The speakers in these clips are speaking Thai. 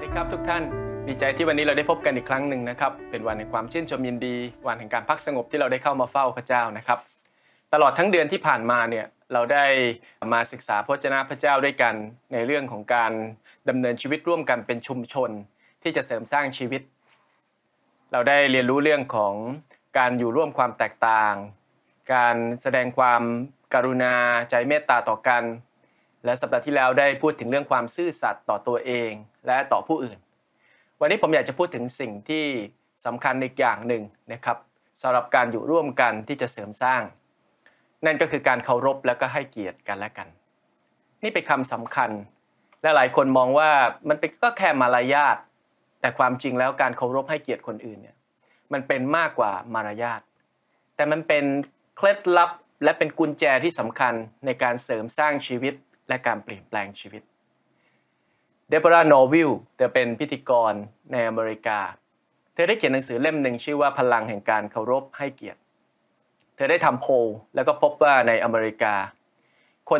ดีครับทุกท่านดีใจที่วันนี้เราได้พบกันอีกครั้งหนึ่งนะครับเป็นวันแห่งความชื่นชมยินดีวันแห่งการพักสงบที่เราได้เข้ามาเฝ้าพระเจ้านะครับตลอดทั้งเดือนที่ผ่านมาเนี่ยเราได้มาศึกษาพระวจนะพระเจ้าด้วยกันในเรื่องของการดำเนินชีวิตร่วมกันเป็นชุมชนที่จะเสริมสร้างชีวิตเราได้เรียนรู้เรื่องของการอยู่ร่วมความแตกต่างการแสดงความกรุณาใจเมตตาต่อกันและสัปดาห์ที่แล้วได้พูดถึงเรื่องความซื่อสัตย์ต่อตัวเองและต่อผู้อื่นวันนี้ผมอยากจะพูดถึงสิ่งที่สำคัญอีกอย่างหนึ่งนะครับสำหรับการอยู่ร่วมกันที่จะเสริมสร้างนั่นก็คือการเคารพและก็ให้เกียรติกันและกันนี่เป็นคำสำคัญและหลายคนมองว่ามันเป็นก็แค่มารยาทแต่ความจริงแล้วการเคารพให้เกียรติคนอื่นเนี่ยมันเป็นมากกว่ามารยาทแต่มันเป็นเคล็ดลับและเป็นกุญแจที่สำคัญในการเสริมสร้างชีวิตและการเปลี่ยนแปลงชีวิตเดโบราห์ โนวิลเธอเป็นพิธีกรในอเมริกาเธอได้เขียนหนังสือเล่มหนึ่งชื่อว่าพลังแห่งการเคารพให้เกียรติเธอได้ทำโพลแล้วก็พบว่าในอเมริกาคน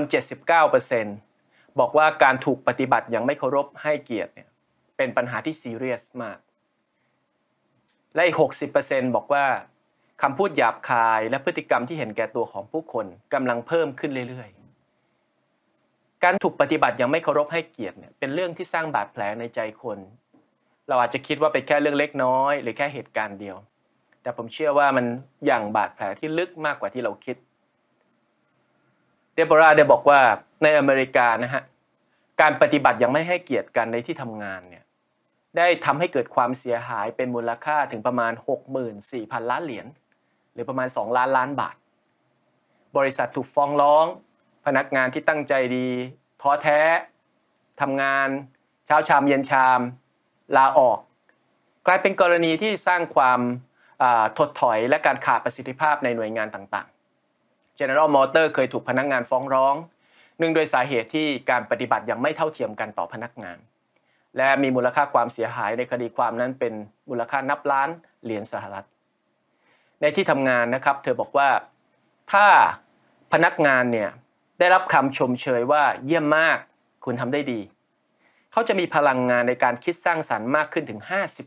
79% บอกว่าการถูกปฏิบัติอย่างไม่เคารพให้เกียรติเนี่ยเป็นปัญหาที่ซีเรียสมากและอีก 60% บอกว่าคำพูดหยาบคายและพฤติกรรมที่เห็นแก่ตัวของผู้คนกำลังเพิ่มขึ้นเรื่อยๆการถูกปฏิบัติอย่างไม่เคารพให้เกียรติเนี่ยเป็นเรื่องที่สร้างบาดแผลในใจคนเราอาจจะคิดว่าเป็นแค่เรื่องเล็กน้อยหรือแค่เหตุการณ์เดียวแต่ผมเชื่อว่ามันอย่างบาดแผลที่ลึกมากกว่าที่เราคิดเดโบราห์ได้บอกว่าในอเมริกานะฮะการปฏิบัติอย่างไม่ให้เกียรติกันในที่ทำงานเนี่ยได้ทำให้เกิดความเสียหายเป็นมูลค่าถึงประมาณ 64,000 ล้านเหรียญหรือประมาณ2 ล้านล้านบาทบริษัทถูกฟ้องร้องพนักงานที่ตั้งใจดีท้อแท้ทำงานเช้าชามเย็นชามลาออกกลายเป็นกรณีที่สร้างความถดถอยและการขาดประสิทธิภาพในหน่วยงานต่างๆ General Motors เคยถูกพนักงานฟ้องร้องเนื่องด้วยสาเหตุที่การปฏิบัติอย่างไม่เท่าเทียมกันต่อพนักงานและมีมูลค่าความเสียหายในคดีความนั้นเป็นมูลค่านับล้านเหรียญสหรัฐในที่ทำงานนะครับเธอบอกว่าถ้าพนักงานเนี่ยได้รับคำชมเชยว่าเยี่ยมมากคุณทำได้ดีเขาจะมีพลังงานในการคิดสร้างสรรค์มากขึ้นถึง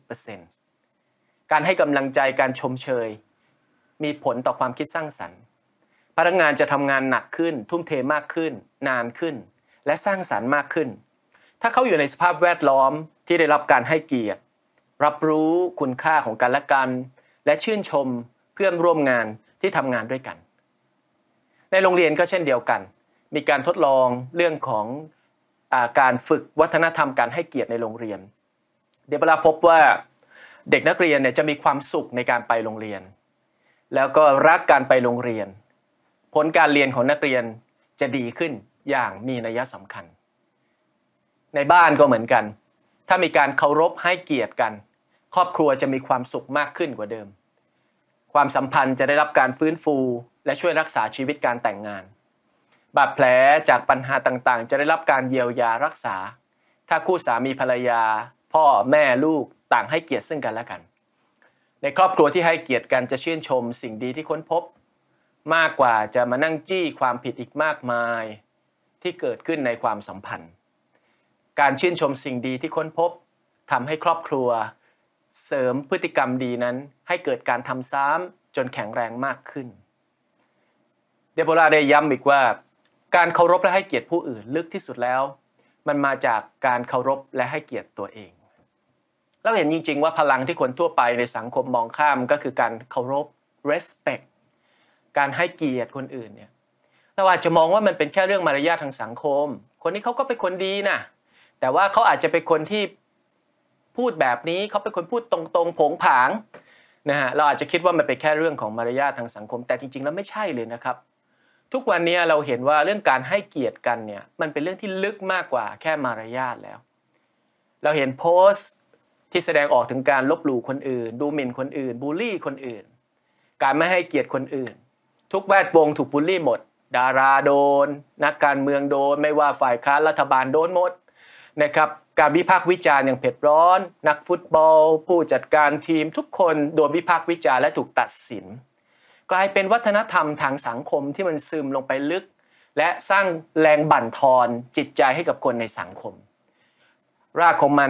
50% การให้กำลังใจการชมเชยมีผลต่อความคิดสร้างสรรค์พนักงานจะทำงานหนักขึ้นทุ่มเทมากขึ้นนานขึ้นและสร้างสรรค์มากขึ้นถ้าเขาอยู่ในสภาพแวดล้อมที่ได้รับการให้เกียรติรับรู้คุณค่าของกันและกันและชื่นชมเพื่อนร่วมงานที่ทำงานด้วยกันในโรงเรียนก็เช่นเดียวกันมีการทดลองเรื่องของการฝึกวัฒนธรรมการให้เกียรติในโรงเรียนเดี๋ยวเราพบว่าเด็กนักเรียนเนี่ยจะมีความสุขในการไปโรงเรียนแล้วก็รักการไปโรงเรียนผลการเรียนของนักเรียนจะดีขึ้นอย่างมีนัยสำคัญในบ้านก็เหมือนกันถ้ามีการเคารพให้เกียรติกันครอบครัวจะมีความสุขมากขึ้นกว่าเดิมความสัมพันธ์จะได้รับการฟื้นฟูและช่วยรักษาชีวิตการแต่งงานบาดแผลจากปัญหาต่างๆจะได้รับการเยียวยารักษาถ้าคู่สามีภรรยาพ่อแม่ลูกต่างให้เกียรติซึ่งกันและกันในครอบครัวที่ให้เกียรติกันจะชื่นชมสิ่งดีที่ค้นพบมากกว่าจะมานั่งจี้ความผิดอีกมากมายที่เกิดขึ้นในความสัมพันธ์การชื่นชมสิ่งดีที่ค้นพบทำให้ครอบครัวเสริมพฤติกรรมดีนั้นให้เกิดการทำซ้ำจนแข็งแรงมากขึ้นเดโบราห์ได้ย้ำอีกว่าการเคารพและให้เกียรติผู้อื่นลึกที่สุดแล้วมันมาจากการเคารพและให้เกียรติตัวเองเราเห็นจริงๆว่าพลังที่คนทั่วไปในสังคมมองข้ามก็คือการเคารพ respect การให้เกียรติคนอื่นเนี่ยเราอาจจะมองว่ามันเป็นแค่เรื่องมารยาททางสังคมคนนี้เขาก็เป็นคนดีนะแต่ว่าเขาอาจจะเป็นคนที่พูดแบบนี้เขาเป็นคนพูดตรงๆโผงผางนะฮะเราอาจจะคิดว่ามันเป็นแค่เรื่องของมารยาททางสังคมแต่จริงๆแล้วไม่ใช่เลยนะครับทุกวันนี้เราเห็นว่าเรื่องการให้เกียรติกันเนี่ยมันเป็นเรื่องที่ลึกมากกว่าแค่มารยาทแล้วเราเห็นโพสต์ที่แสดงออกถึงการลบหลู่คนอื่นดูหมิ่นคนอื่นบูลลี่คนอื่นการไม่ให้เกียรติคนอื่นทุกแวดวงถูกบูลลี่หมดดาราโดนนักการเมืองโดนไม่ว่าฝ่ายค้านรัฐบาลโดนหมดนะครับการวิพากษ์วิจารณ์อย่างเผ็ดร้อนนักฟุตบอลผู้จัดการทีมทุกคนโดนวิพากษ์วิจารณ์และถูกตัดสินกลายเป็นวัฒนธรรมทางสังคมที่มันซึมลงไปลึกและสร้างแรงบั่นทอนจิตใจให้กับคนในสังคมรากของมัน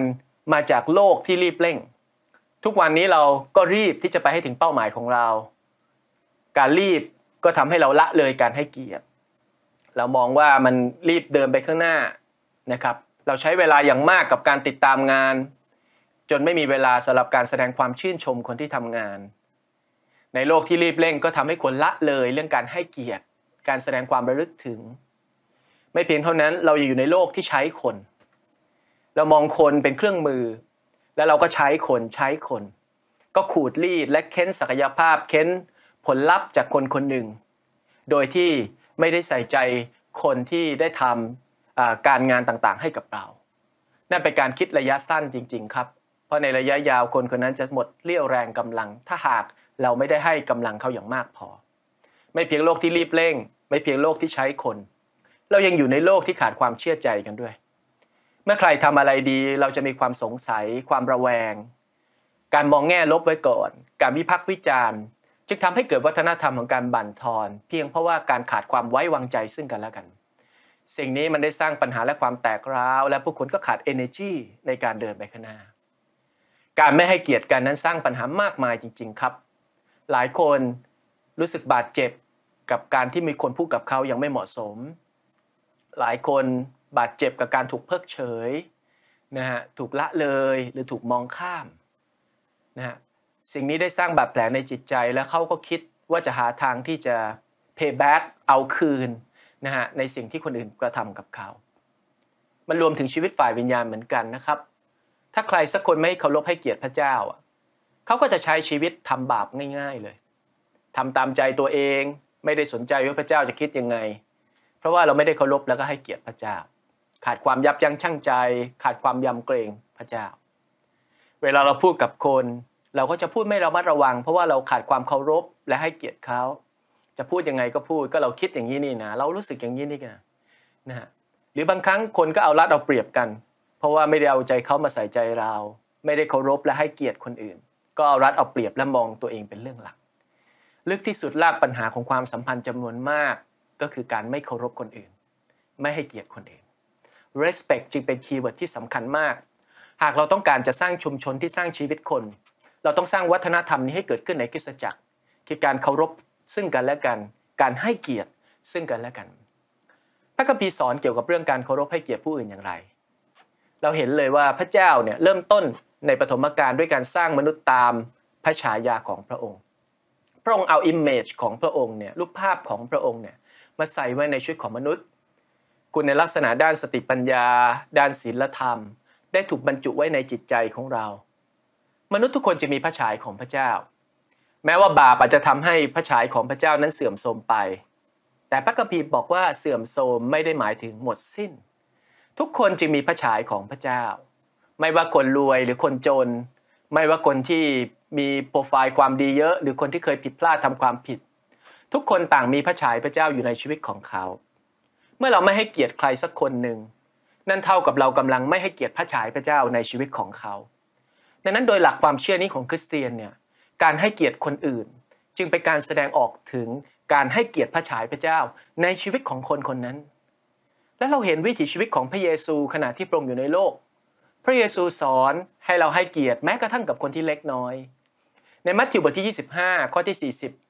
มาจากโลกที่รีบเร่งทุกวันนี้เราก็รีบที่จะไปให้ถึงเป้าหมายของเราการรีบก็ทำให้เราละเลยการให้เกียรติเรามองว่ามันรีบเดินไปข้างหน้านะครับเราใช้เวลาอย่างมากกับการติดตามงานจนไม่มีเวลาสำหรับการแสดงความชื่นชมคนที่ทำงานในโลกที่รีบเร่งก็ทำให้คนละเลยเรื่องการให้เกียรติการแสดงความระลึกถึงไม่เพียงเท่านั้นเราอยู่ในโลกที่ใช้คนเรามองคนเป็นเครื่องมือแล้วเราก็ใช้คนก็ขูดรีดและเค้นศักยภาพเค้นผลลัพธ์จากคนคนหนึ่งโดยที่ไม่ได้ใส่ใจคนที่ได้ทำการงานต่างๆให้กับเรานั่นเป็นการคิดระยะสั้นจริงๆครับเพราะในระยะยาวคนคนนั้นจะหมดเรี่ยวแรงกำลังถ้าหากเราไม่ได้ให้กำลังเขาอย่างมากพอไม่เพียงโลกที่รีบเร่งไม่เพียงโลกที่ใช้คนเรายังอยู่ในโลกที่ขาดความเชื่อใจกันด้วยเมื่อใครทำอะไรดีเราจะมีความสงสัยความระแวงการมองแง่ลบไว้ก่อนการวิพากษ์วิจารณ์จึงทำให้เกิดวัฒนธรรมของการบั่นทอนเพียงเพราะว่าการขาดความไว้วางใจซึ่งกันและกันสิ่งนี้มันได้สร้างปัญหาและความแตกร้าวและผู้คนก็ขาด energy ในการเดินไปข้างหน้าการไม่ให้เกียรติกันนั้นสร้างปัญหามากมายจริงๆครับหลายคนรู้สึกบาดเจ็บกับการที่มีคนพูดกับเขายังไม่เหมาะสมหลายคนบาดเจ็บกับการถูกเพิกเฉยนะฮะถูกละเลยหรือถูกมองข้ามนะฮะสิ่งนี้ได้สร้างบาดแผลในจิตใจแล้วเขาก็คิดว่าจะหาทางที่จะ pay back เอาคืนนะฮะในสิ่งที่คนอื่นกระทำกับเขามันรวมถึงชีวิตฝ่ายวิญญาณเหมือนกันนะครับถ้าใครสักคนไม่เคารพให้เกียรติพระเจ้าเขาก็จะใช้ชีวิตทำบาปง่ายๆเลยทำตามใจตัวเองไม่ได้สนใจว่าพระเจ้าจะคิดยังไงเพราะว่าเราไม่ได้เคารพแล้วก็ให้เกียรติพระเจ้าขาดความยับยั้งชั่งใจขาดความยำเกรงพระเจ้าเวลาเราพูดกับคนเราก็จะพูดไม่ระมัดระวังเพราะว่าเราขาดความเคารพและให้เกียรติเขาจะพูดยังไงก็พูดก็เราคิดอย่างนี้นี่นะเรารู้สึกอย่างนี้นี่นะฮะหรือบางครั้งคนก็เอารัดเอาเปรียบกันเพราะว่าไม่ได้เอาใจเขามาใส่ใจเราไม่ได้เคารพและให้เกียรติคนอื่นก็เอารัดเอาเปรียบและมองตัวเองเป็นเรื่องหลักลึกที่สุดรากปัญหาของความสัมพันธ์จำนวนมากก็คือการไม่เคารพคนอื่นไม่ให้เกียรติคนอื่น respect จึงเป็นคีย์เวิร์ดที่สำคัญมากหากเราต้องการจะสร้างชุมชนที่สร้างชีวิตคนเราต้องสร้างวัฒนธรรมนี้ให้เกิดขึ้นในคริสตจักรคือการเคารพซึ่งกันและกันการให้เกียรติซึ่งกันและกันพระคัมภีร์สอนเกี่ยวกับเรื่องการเคารพให้เกียรติผู้อื่นอย่างไรเราเห็นเลยว่าพระเจ้าเนี่ยเริ่มต้นในปฐมกาลด้วยการสร้างมนุษย์ตามพระฉายาของพระองค์พระองค์เอา image ของพระองค์เนี่ยรูปภาพของพระองค์เนี่ยมาใส่ไว้ในชีวิตของมนุษย์คุณในลักษณะด้านสติปัญญาด้านศีลธรรมได้ถูกบรรจุไว้ในจิตใจของเรามนุษย์ทุกคนจะมีพระฉายของพระเจ้าแม้ว่าบาปอาจจะทำให้พระฉายของพระเจ้านั้นเสื่อมโทรมไปแต่พระคัมภีร์บอกว่าเสื่อมโทรมไม่ได้หมายถึงหมดสิ้นทุกคนจึงมีพระฉายของพระเจ้าไม่ว่าคนรวยหรือคนจนไม่ว่าคนที่มีโปรไฟล์ความดีเยอะหรือคนที่เคยผิดพลาดทำความผิดทุกคนต่างมีพระฉายพระเจ้าอยู่ในชีวิตของเขาเมื่อเราไม่ให้เกียรติใครสักคนหนึ่งนั่นเท่ากับเรากำลังไม่ให้เกียรติพระฉายพระเจ้าในชีวิตของเขาดังนั้นโดยหลักความเชื่อนี้ของคริสเตียนเนี่ยการให้เกียรติคนอื่นจึงเป็นการแสดงออกถึงการให้เกียรติพระฉายพระเจ้าในชีวิตของคนคนนั้นและเราเห็นวิถีชีวิตของพระเยซูขณะที่พระองค์อยู่ในโลกพระเยซูสอนให้เราให้เกียรติแม้กระทั่งกับคนที่เล็กน้อยในมัทธิวบทที่25ข้อที่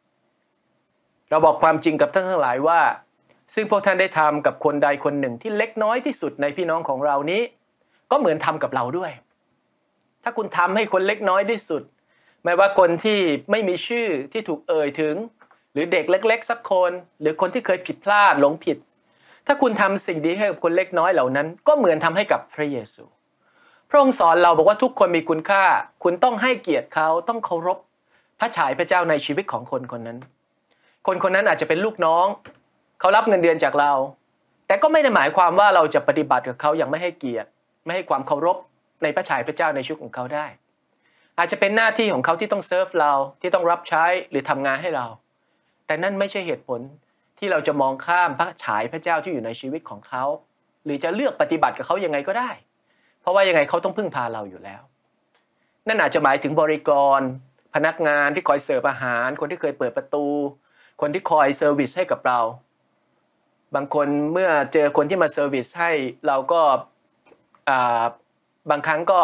40เราบอกความจริงกับท่านทั้งหลายว่าซึ่งพวกท่านได้ทำกับคนใดคนหนึ่งที่เล็กน้อยที่สุดในพี่น้องของเรานี้ก็เหมือนทำกับเราด้วยถ้าคุณทำให้คนเล็กน้อยที่สุดไม่ว่าคนที่ไม่มีชื่อที่ถูกเอ่ยถึงหรือเด็กเล็กๆสักคนหรือคนที่เคยผิดพลาดหลงผิดถ้าคุณทำสิ่งดีให้กับคนเล็กน้อยเหล่านั้นก็เหมือนทำให้กับพระเยซูพระองค์สอนเราบอกว่าทุกคนมีคุณค่าคุณต้องให้เกียรติเขาต้องเคารพพระฉายพระเจ้าในชีวิตของคนคนนั้นคนคนนั้นอาจจะเป็นลูกน้องเขารับเงินเดือนจากเราแต่ก็ไม่ได้หมายความว่าเราจะปฏิบัติกับเขาอย่างไม่ให้เกียรติไม่ให้ความเคารพในพระฉายพระเจ้าในชีวิตของเขาได้อาจจะเป็นหน้าที่ของเขาที่ต้องเซิร์ฟเราที่ต้องรับใช้หรือทำงานให้เราแต่นั่นไม่ใช่เหตุผลที่เราจะมองข้ามพระฉายพระเจ้าที่อยู่ในชีวิตของเขาหรือจะเลือกปฏิบัติกับเขายังไงก็ได้เพราะว่ายังไงเขาต้องพึ่งพาเราอยู่แล้วนั่นอาจจะหมายถึงบริกรพนักงานที่คอยเสิร์ฟอาหารคนที่เคยเปิดประตูคนที่คอยเซอร์วิสให้กับเราบางคนเมื่อเจอคนที่มาเซอร์วิสให้เราก็บางครั้งก็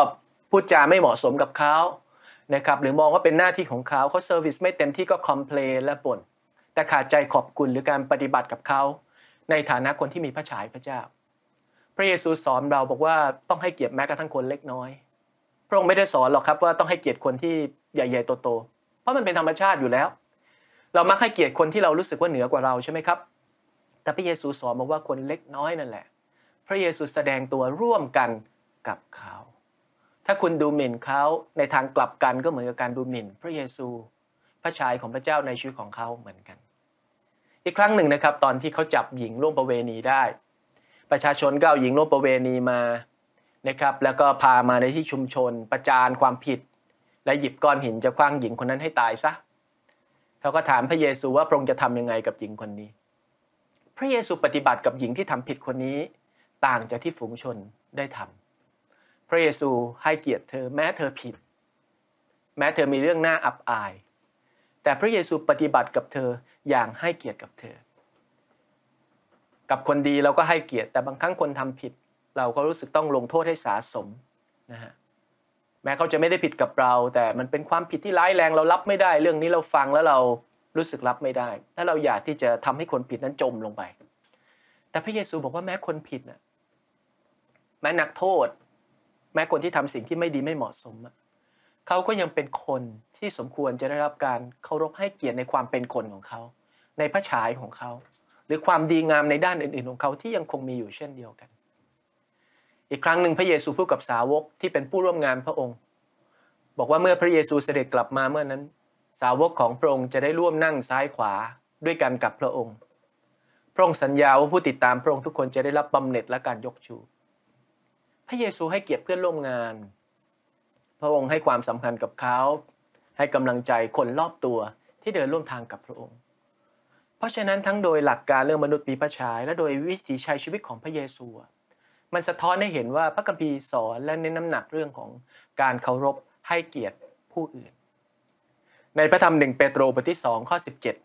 พูดจาไม่เหมาะสมกับเขานะครับหรือมองว่าเป็นหน้าที่ของเขาเซอร์วิสไม่เต็มที่ก็คอมเพลนและบ่นแต่ขาดใจขอบคุณหรือการปฏิบัติกับเขาในฐานะคนที่มีพระฉายพระเจ้าพระเยซูสอนเราบอกว่าต้องให้เกียรติแม้กระทั่งคนเล็กน้อยพระองค์ไม่ได้สอนหรอกครับว่าต้องให้เกียรติคนที่ใหญ่ๆโตๆเพราะมันเป็นธรรมชาติอยู่แล้วเรามักให้เกียรติคนที่เรารู้สึกว่าเหนือกว่าเราใช่ไหมครับแต่พระเยซูสอนบอกว่าคนเล็กน้อยนั่นแหละพระเยซูแสดงตัวร่วมกันกับเขาถ้าคุณดูหมิ่นเขาในทางกลับกันก็เหมือนกับการดูหมิ่นพระเยซูพระฉายของพระเจ้าในชีวิตของเขาเหมือนกันอีกครั้งหนึ่งนะครับตอนที่เขาจับหญิงล่วงประเวณีได้ประชาชนก็เอาหญิงล่วงประเวณีมานะครับแล้วก็พามาในที่ชุมชนประจานความผิดและหยิบก้อนหินจะขว้างหญิงคนนั้นให้ตายซะเขาก็ถามพระเยซูว่าพระองค์จะทำยังไงกับหญิงคนนี้พระเยซูปฏิบัติกับหญิงที่ทำผิดคนนี้ต่างจากที่ฝูงชนได้ทำพระเยซูให้เกียรติเธอแม้เธอผิดแม้เธอมีเรื่องน่าอับอายแต่พระเยซูปฏิบัติกับเธออย่างให้เกียรติกับเธอกับคนดีเราก็ให้เกียรติแต่บางครั้งคนทำผิดเราก็รู้สึกต้องลงโทษให้สาสมนะฮะแม้เขาจะไม่ได้ผิดกับเราแต่มันเป็นความผิดที่ร้ายแรงเรารับไม่ได้เรื่องนี้เราฟังแล้วเรารู้สึกรับไม่ได้ถ้าเราอยากที่จะทำให้คนผิดนั้นจมลงไปแต่พระเยซูบอกว่าแม้คนผิดนะแม้นักโทษแม้คนที่ทำสิ่งที่ไม่ดีไม่เหมาะสมเขาก็ยังเป็นคนที่สมควรจะได้รับการเคารพให้เกียรติในความเป็นคนของเขาในพระฉายของเขาหรือความดีงามในด้านอื่นๆของเขาที่ยังคงมีอยู่เช่นเดียวกันอีกครั้งหนึ่งพระเยซูพูดกับสาวกที่เป็นผู้ร่วมงานพระองค์บอกว่าเมื่อพระเยซูเสด็จกลับมาเมื่อนั้นสาวกของพระองค์จะได้ร่วมนั่งซ้ายขวาด้วยกันกับพระองค์พระองค์สัญญาว่าผู้ติดตามพระองค์ทุกคนจะได้รับบำเหน็จและการยกชูพระเยซูให้เกียรติเพื่อนร่วมงานพระองค์ให้ความสำคัญกับเขาให้กำลังใจคนรอบตัวที่เดินร่วมทางกับพระองค์เพราะฉะนั้นทั้งโดยหลักการเรื่องมนุษย์มีพระฉายและโดยวิถีชัยชีวิตของพระเยซูมันสะท้อนให้เห็นว่าพระคัมภีร์สอนและเน้นน้ำหนักเรื่องของการเคารพให้เกียรติผู้อื่นในพระธรรม1เปโตรบทที่2ข้อ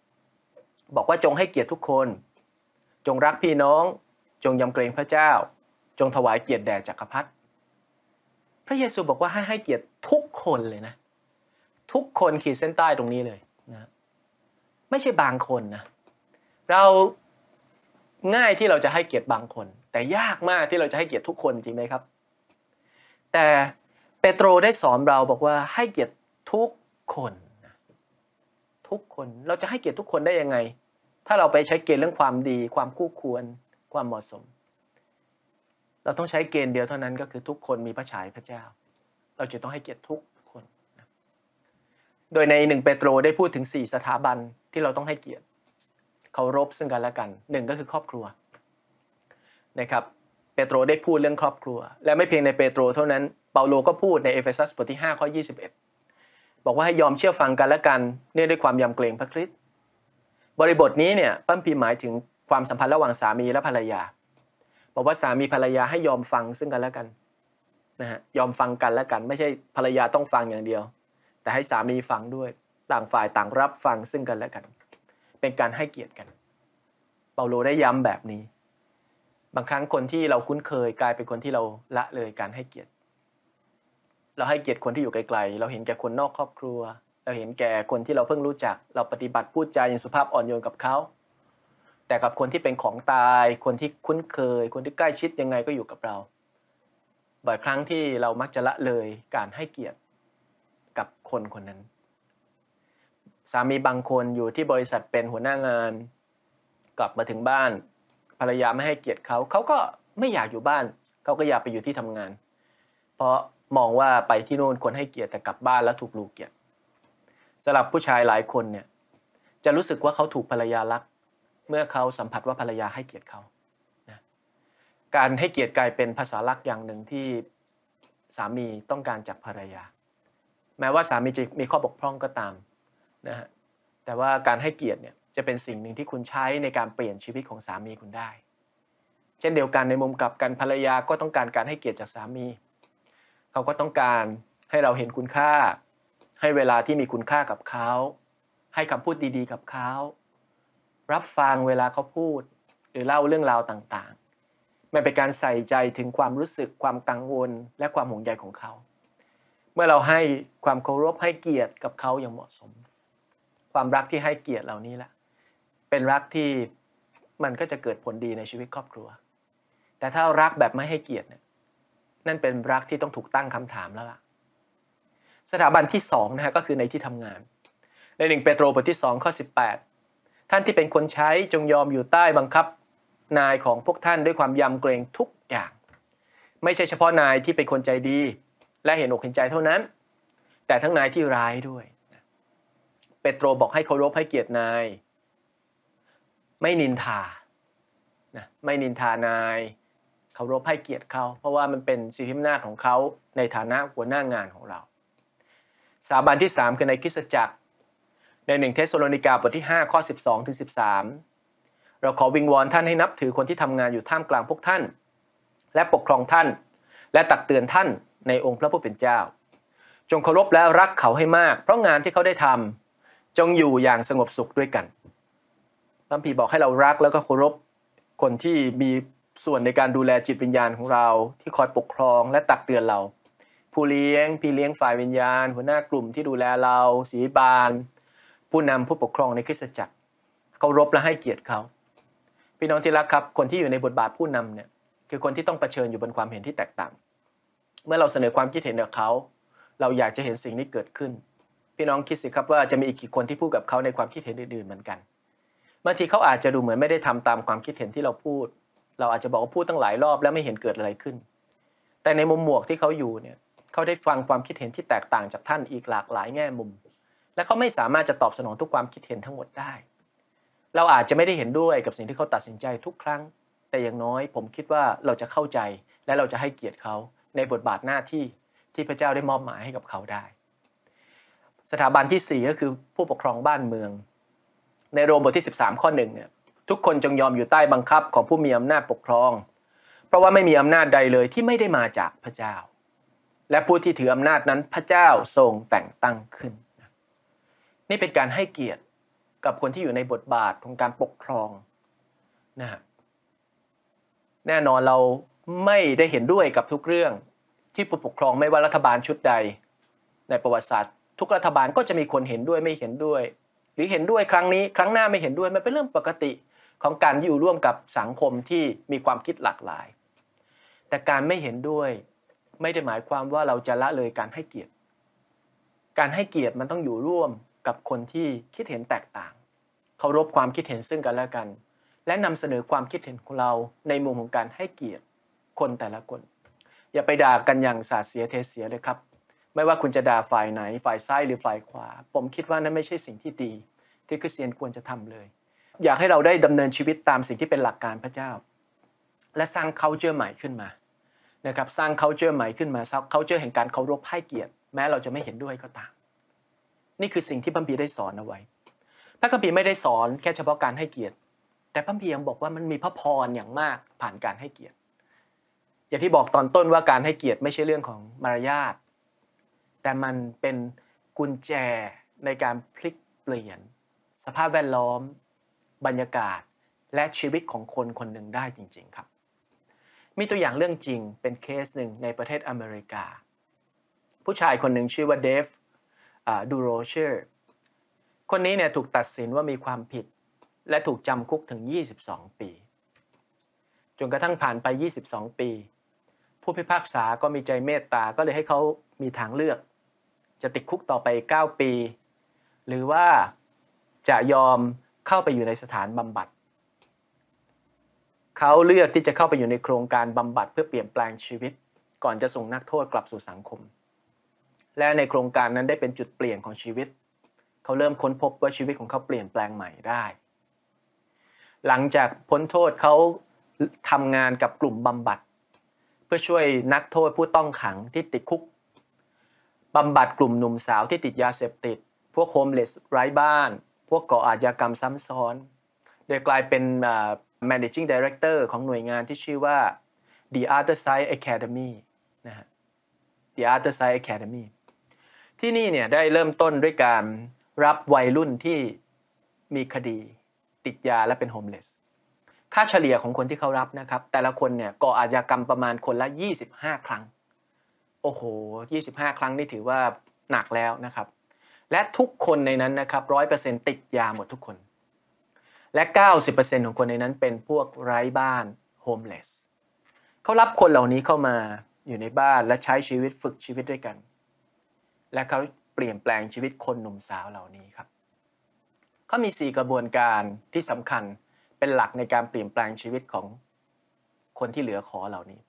17บอกว่าจงให้เกียรติทุกคนจงรักพี่น้องจงยำเกรงพระเจ้าจงถวายเกียรติแด่จักรพรรดิพระเยซูบอกว่าให้เกียรติทุกคนเลยนะทุกคนขีดเส้นใต้ตรงนี้เลยนะไม่ใช่บางคนนะเราง่ายที่เราจะให้เกียรติบางคนแต่ยากมากที่เราจะให้เกียรติทุกคนจริงไหมครับแต่เปโตรได้สอนเราบอกว่าให้เกียรติทุกคนทุกคนเราจะให้เกียรติทุกคนได้ยังไงถ้าเราไปใช้เกณฑ์เรื่องความดีความคู่ควรความเหมาะสมเราต้องใช้เกณฑ์เดียวเท่านั้นก็คือทุกคนมีพระฉายพระเจ้าเราจะต้องให้เกียรติทุกคนนะโดยใน1เปโตรได้พูดถึง4สถาบันที่เราต้องให้เกียรติเคารพซึ่งกันและกัน1ก็คือครอบครัวนะครับเปโตรได้พูดเรื่องครอบครัวและไม่เพียงในเปโตรเท่านั้นเปาโลก็พูดในเอเฟซัสบทที่5ข้อ21บอกว่าให้ยอมเชื่อฟังกันและกันเนื่องด้วยความยำเกรงพระคริสต์บริบทนี้เนี่ยพระคัมภีร์หมายถึงความสัมพันธ์ระหว่างสามีและภรรยาบอกว่าสามีภรรยาให้ยอมฟังซึ่งกันและกันนะฮะยอมฟังกันและกันไม่ใช่ภรรยาต้องฟังอย่างเดียวแต่ให้สามีฟังด้วยต่างฝ่ายต่างรับฟังซึ่งกันและกันเป็นการให้เกียรติกันเปาโลได้ย้ำแบบนี้บางครั้งคนที่เราคุ้นเคยกลายเป็นคนที่เราละเลยการให้เกียรติเราให้เกียรติคนที่อยู่ไกลๆเราเห็นแก่คนนอกครอบครัวเราเห็นแก่คนที่เราเพิ่งรู้จักเราปฏิบัติพูดจาอย่างสุภาพอ่อนโยนกับเขาแต่กับคนที่เป็นของตายคนที่คุ้นเคยคนที่ใกล้ชิดยังไงก็อยู่กับเราบ่อยครั้งที่เรามักจะละเลยการให้เกียรติกับคนคนนั้นสามีบางคนอยู่ที่บริษัทเป็นหัวหน้างานกลับมาถึงบ้านภรรยาไม่ให้เกียรติเขาก็ไม่อยากอยู่บ้านเขาก็อยากไปอยู่ที่ทำงานเพราะมองว่าไปที่นู่นควรให้เกียรติแต่กลับบ้านแล้วถูกลูกเกียรติสำหรับผู้ชายหลายคนเนี่ยจะรู้สึกว่าเขาถูกภรรยารักเมื่อเขาสัมผัสว่าภรรยาให้เกียรติเขานะการให้เกียรติกลายเป็นภาษาลักษณ์อย่างหนึ่งที่สามีต้องการจากภรรยาแม้ว่าสามีจะมีข้อบกพร่องก็ตามนะฮะแต่ว่าการให้เกียรติเนี่ยจะเป็นสิ่งหนึ่งที่คุณใช้ในการเปลี่ยนชีวิตของสามีคุณได้เช่นเดียวกันในมุมกลับกันภรรยาก็ต้องการการให้เกียรติจากสามีเขาก็ต้องการให้เราเห็นคุณค่าให้เวลาที่มีคุณค่ากับเขาให้คำพูดดีๆกับเขารับฟังเวลาเขาพูดหรือเล่าเรื่องราวต่างๆมันเป็นการใส่ใจถึงความรู้สึกความกังวลและความห่วงใยของเขาเมื่อเราให้ความเคารพให้เกียรติกับเขาอย่างเหมาะสมความรักที่ให้เกียรติเหล่านี้แหละเป็นรักที่มันก็จะเกิดผลดีในชีวิตครอบครัวแต่ถ้ารักแบบไม่ให้เกียรตินั่นเป็นรักที่ต้องถูกตั้งคำถามแล้วล่ะสถาบันที่2นะฮะก็คือในที่ทำงานใน1เปโตรบทที่2ข้อ18ท่านที่เป็นคนใช้จงยอมอยู่ใต้บังคับนายของพวกท่านด้วยความยำเกรงทุกอย่างไม่ใช่เฉพาะนายที่เป็นคนใจดีและเห็นอกเห็นใจเท่านั้นแต่ทั้งนายที่ร้ายด้วยเปโตรบอกให้เคารพให้เกียรตินายไม่นินทานะไม่นินทานายเคารพให้เกียรติเขาเพราะว่ามันเป็นสิทธิอำนาจของเขาในฐานะหัวหน้างานของเราสถาบันที่3คือในคริสตจักรใน1เธสสโลนิกาบทที่5ข้อ12ถึง13เราขอวิงวอนท่านให้นับถือคนที่ทำงานอยู่ท่ามกลางพวกท่านและปกครองท่านและตักเตือนท่านในองค์พระผู้เป็นเจ้าจงเคารพและรักเขาให้มากเพราะงานที่เขาได้ทำจงอยู่อย่างสงบสุขด้วยกันพระคัมภีร์บอกให้เรารักแล้วก็เคารพคนที่มีส่วนในการดูแลจิตวิญญาณของเราที่คอยปกครองและตักเตือนเราผู้เลี้ยงพี่เลี้ยงฝ่ายวิญญาณหัวหน้ากลุ่มที่ดูแลเราศิริบาลผู้นำผู้ปกครองในคริสตจักรเคารพและให้เกียรติเขาพี่น้องที่รักครับคนที่อยู่ในบทบาทผู้นำเนี่ยคือคนที่ต้องเผชิญอยู่บนความเห็นที่แตกต่างเมื่อเราเสนอความคิดเห็นกับเขาเราอยากจะเห็นสิ่งนี้เกิดขึ้นพี่น้องคิดสิครับว่าจะมีอีกกี่คนที่พูดกับเขาในความคิดเห็นอื่นๆเหมือนกันบางทีเขาอาจจะดูเหมือนไม่ได้ทำตามความคิดเห็นที่เราพูดเราอาจจะบอกว่าพูดตั้งหลายรอบแล้วไม่เห็นเกิดอะไรขึ้นแต่ในมุมหมวกที่เขาอยู่เนี่ยเขาได้ฟังความคิดเห็นที่แตกต่างจากท่านอีกหลากหลายแง่มุมและเขาไม่สามารถจะตอบสนองทุกความคิดเห็นทั้งหมดได้เราอาจจะไม่ได้เห็นด้วยกับสิ่งที่เขาตัดสินใจทุกครั้งแต่อย่างน้อยผมคิดว่าเราจะเข้าใจและเราจะให้เกียรติเขาในบทบาทหน้าที่ที่พระเจ้าได้มอบหมายให้กับเขาได้สถาบันที่4ก็คือผู้ปกครองบ้านเมืองในโรมบทที่13ข้อ1เนี่ยทุกคนจงยอมอยู่ใต้บังคับของผู้มีอำนาจปกครองเพราะว่าไม่มีอำนาจใดเลยที่ไม่ได้มาจากพระเจ้าและผู้ที่ถืออำนาจนั้นพระเจ้าทรงแต่งตั้งขึ้นนี่เป็นการให้เกียรติกับคนที่อยู่ในบทบาทของการปกครองนะฮะแน่นอนเราไม่ได้เห็นด้วยกับทุกเรื่องที่ผู้ปกครองไม่ว่ารัฐบาลชุดใดในประวัติศาสตร์ทุกรัฐบาลก็จะมีคนเห็นด้วยไม่เห็นด้วยหรือเห็นด้วยครั้งนี้ครั้งหน้าไม่เห็นด้วยมันเป็นเรื่องปกติของการอยู่ร่วมกับสังคมที่มีความคิดหลากหลายแต่การไม่เห็นด้วยไม่ได้หมายความว่าเราจะละเลยการให้เกียรติการให้เกียรติมันต้องอยู่ร่วมกับคนที่คิดเห็นแตกต่างเคารพความคิดเห็นซึ่งกันและกันและนำเสนอความคิดเห็นของเราในมุมของการให้เกียรติคนแต่ละคนอย่าไปด่ากันอย่างสาดเสียเทเสียเลยครับไม่ว่าคุณจะด่าฝ่ายไหนฝ่ายซ้ายหรือฝ่ายขวาผมคิดว่านั่นไม่ใช่สิ่งที่ดีที่คริสเตียนควรจะทำเลยอยากให้เราได้ดำเนินชีวิตตามสิ่งที่เป็นหลักการพระเจ้าและสร้าง culture ใหม่ขึ้นมานะครับสร้าง culture ใหม่ขึ้นมา culture แห่งการเคารพให้เกียรติแม้เราจะไม่เห็นด้วยก็ตามนี่คือสิ่งที่พระคัมภีร์ได้สอนเอาไว้พระคัมภีร์ไม่ได้สอนแค่เฉพาะการให้เกียรติแต่พระคัมภีร์ยังบอกว่ามันมีพระพรอย่างมากผ่านการให้เกียรติอย่างที่บอกตอนต้นว่าการให้เกียรติไม่ใช่เรื่องของมารยาทแต่มันเป็นกุญแจในการพลิกเปลี่ยนสภาพแวดล้อมบรรยากาศและชีวิตของคนคนหนึ่งได้จริงๆครับมีตัวอย่างเรื่องจริงเป็นเคสหนึ่งในประเทศอเมริกาผู้ชายคนหนึ่งชื่อว่าเดฟดูโรเชอร์คนนี้เนี่ยถูกตัดสินว่ามีความผิดและถูกจำคุกถึง22ปีจนกระทั่งผ่านไป22ปีผู้พิพากษาก็มีใจเมตตาก็เลยให้เขามีทางเลือกจะติดคุกต่อไป9ปีหรือว่าจะยอมเข้าไปอยู่ในสถานบำบัดเขาเลือกที่จะเข้าไปอยู่ในโครงการบำบัดเพื่อเปลี่ยนแปลงชีวิตก่อนจะส่งนักโทษกลับสู่สังคมและในโครงการนั้นได้เป็นจุดเปลี่ยนของชีวิตเขาเริ่มค้นพบว่าชีวิตของเขาเปลี่ยนแปลงใหม่ได้หลังจากพ้นโทษเขาทำงานกับกลุ่มบำบัดเพื่อช่วยนักโทษผู้ต้องขังที่ติดคุกบำบัดกลุ่มหนุ่มสาวที่ติดยาเสพติดพวกโฮมเลสไร้บ้านพวกก่ออาชญากรรมซ้ำซ้อนโดยกลายเป็นManaging Director ของหน่วยงานที่ชื่อว่า The Other Side Academy นะฮะ The Other Side Academy ที่นี่เนี่ยได้เริ่มต้นด้วยการรับวัยรุ่นที่มีคดีติดยาและเป็นโฮมเลสค่าเฉลี่ยของคนที่เขารับนะครับแต่ละคนเนี่ยก่ออาชญากรรมประมาณคนละ25ครั้งโอ้โห25 ครั้งนี่ถือว่าหนักแล้วนะครับและทุกคนในนั้นนะครับ100%ติดยาหมดทุกคนและ90%ของคนในนั้นเป็นพวกไร้บ้าน homeless เขารับคนเหล่านี้เข้ามาอยู่ในบ้านและใช้ชีวิตฝึกชีวิตด้วยกันและเขาเปลี่ยนแปลงชีวิตคนหนุ่มสาวเหล่านี้ครับเขามี4กระบวนการที่สำคัญเป็นหลักในการเปลี่ยนแปลงชีวิตของคนที่เหลือขอเหล่านี้